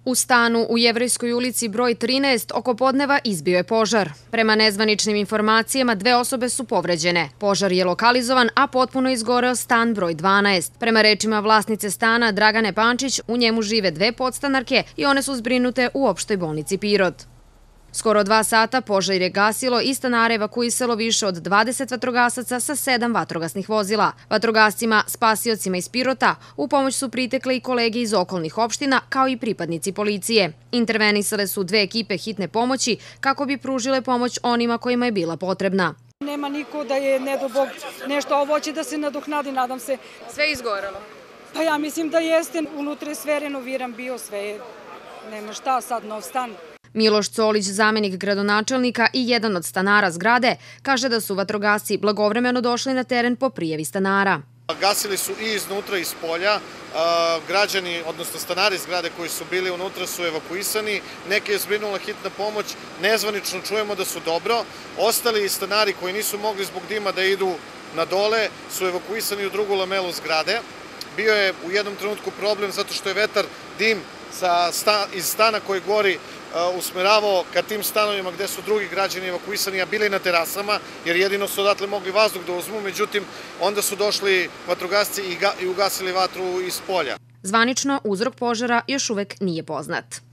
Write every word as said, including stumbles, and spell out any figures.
U stanu u Jevrejskoj ulici broj trinaest oko podneva izbio je požar. Prema nezvaničnim informacijama dve osobe su povređene. Požar je lokalizovan, a potpuno izgoreo stan broj dvanaest. Prema rečima vlasnice stana Dragane Pančić, u njemu žive dve podstanarke i one su zbrinute u opštoj bolnici Pirot. Skoro dva sata požar je gasilo i stanare evakuisalo više od dvadeset vatrogasaca sa sedam vatrogasnih vozila. Vatrogascima, spasiocima iz Pirota u pomoć su pritekle i kolege iz okolnih opština, kao i pripadnici policije. Intervenisale su dve ekipe hitne pomoći kako bi pružile pomoć onima kojima je bila potrebna. Nema niko da je, ne do Bog, nešto ovo će da se nadoknadi, nadam se. Sve je izgorelo? Pa ja mislim da jeste. Unutra je sve renoviran bio, sve je, nema šta sad, nov stan. Miloš Colić, zamenik gradonačelnika i jedan od stanara zgrade, kaže da su vatrogasci blagovremeno došli na teren po prijavi stanara. Gasili su i iznutra i iz polja. Građani, odnosno stanari zgrade koji su bili unutra su evakuisani. Neke je zbrinula hitna pomoć. Nezvanično čujemo da su dobro. Ostali stanari koji nisu mogli zbog dima da idu na dole su evakuisani u drugu lamelu zgrade. Bio je u jednom trenutku problem zato što je vetar, dim iz stana koji gori usmeravao ka tim stanovima gde su drugi građani evakuisani, a bili na terasama, jer jedino su odatle mogli vazduh da uzmu, međutim, onda su došli vatrogasci i ugasili vatru iz polja. Zvanično, uzrok požara još uvek nije poznat.